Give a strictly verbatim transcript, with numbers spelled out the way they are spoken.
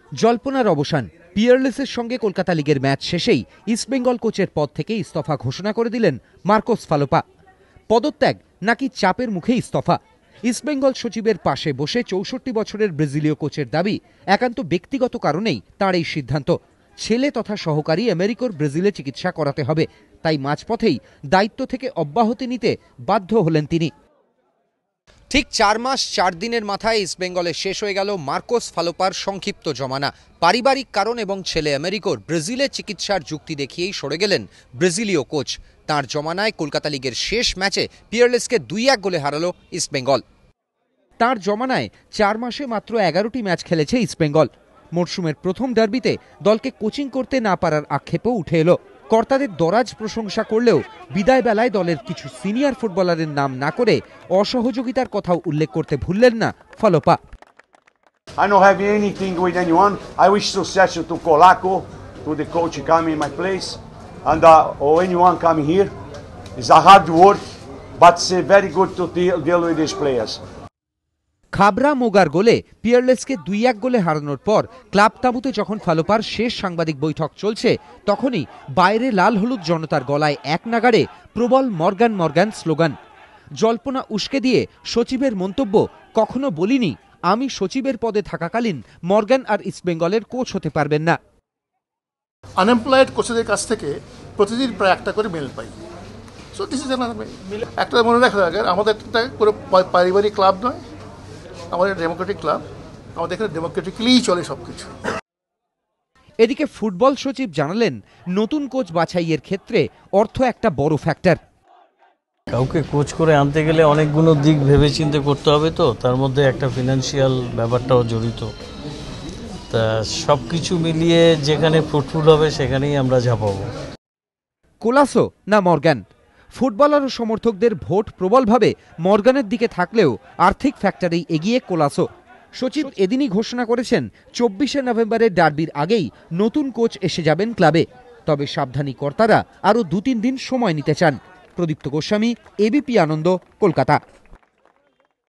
জল্পনার অবসান। পিয়ারলেসের সঙ্গে কলকাতা লিগের ম্যাচ শেষেই ইস্টবেঙ্গল কোচের পদ থেকে ইস্তফা ঘোষণা করে দিলেন মার্কোস ফালোপা। পদত্যাগ নাকি চাপের মুখে ইস্তফা? ইস্টবেঙ্গল সচিবের পাশে বসে চৌষট্টি বছরের ব্রাজিলীয় কোচের দাবি, একান্ত ব্যক্তিগত কারণেই তাঁর এই সিদ্ধান্ত। ছেলে তথা সহকারী আমেরিকার ব্রাজিলে চিকিৎসা করাতে হবে, তাই মাঝপথেই দায়িত্ব থেকে অব্যাহতি নিতে বাধ্য হলেন তিনি। ঠিক চার মাস চার দিনের মাথায় ইস্টবেঙ্গলে শেষ হয়ে গেল মার্কোস ফালোপার সংক্ষিপ্ত জমানা। পারিবারিক কারণ এবং ছেলে আমেরিকার ব্রাজিলে চিকিৎসার যুক্তি দেখিয়েই সরে গেলেন ব্রাজিলীয় কোচ। তাঁর জমানায় কলকাতা লিগের শেষ ম্যাচে পিয়ারলেসকে দুই এক গোলে হারালো ইস্টবেঙ্গল। তাঁর জমানায় চার মাসে মাত্র এগারোটি ম্যাচ খেলেছে ইস্টবেঙ্গল। মরশুমের প্রথম ডার্বিতে দলকে কোচিং করতে না পারার আক্ষেপও উঠে এলো। কর্তাদের দরাজ প্রশংসা করলেও বিদায় বেলায় দলের কিছু সিনিয়র ফুটবলারের নাম না করে অসহযোগিতার কথাও উল্লেখ করতে ভুললেন না ফালোপা। I don't have anything with anyone. I wish success to Colaco, to the coach coming in my place, and uh, or anyone coming here. It's a hard work, but it's uh, very good to deal, deal with these players. Khabra মোগার গোলে পিয়ারলেসকে দুই এক গোলে হারানোর পর club তাঁবুতে যখন ফালোপার শেষ সাংবাদিক বৈঠক চলছে, তখনই বাইরে লাল হলুদ জনতার গলায় এক নাগাড়ে প্রবল মর্গান মর্গান স্লোগান। জল্পনা উস্কে দিয়ে সচিবের মন্তব্য, কখনো বলিনি আমি সচিবের পদে থাকাকালীন মর্গান আর ইস্টবেঙ্গলের কোচ হতে পারবেন না। আনএমপ্লয়েড কোচেদের কাছ থেকে প্রতিদিন প্রায় একটা করে মেল পাই। সো দিস ইজ একটা মনে রাখা দরকার, আমাদের একটা কোনো পারিবারিক ক্লাব নয়, আমাদের ডেমোক্রেটিক ক্লাব, আমাদের এখানে ডেমোক্রেটিকলিই চলে সবকিছু। এদিকে ফুটবল সচিব জানালেন, নতুন কোচ বাছাইয়ের ক্ষেত্রে অর্থ একটা বড় ফ্যাক্টর। কাউকে কোচ করে আনতে গেলে অনেকগুলো দিক ভেবে চিন্তে করতে হবে, তো তার মধ্যে একটা ফিনান্সিয়াল ব্যাপারটাও জড়িত। তা সব কিছু মিলিয়ে যেখানে ফ্রুটফুল হবে সেখানেই আমরা ঝাঁপাবো। কোলাসো না মর্গান? ফুটবলার ও সমর্থকদের ভোট প্রবলভাবে মর্গানের দিকে থাকলেও আর্থিক ফ্যাক্টরেই এগিয়ে কোলাসো। সচিব এদিনই ঘোষণা করেছেন, চব্বিশে নভেম্বরের ডার্বির আগেই নতুন কোচ এসে যাবেন ক্লাবে। তবে সাবধানী কর্তারা আরও দু তিন দিন সময় নিতে চান। প্রদীপ্ত গোস্বামী, এবিপি আনন্দ, কলকাতা।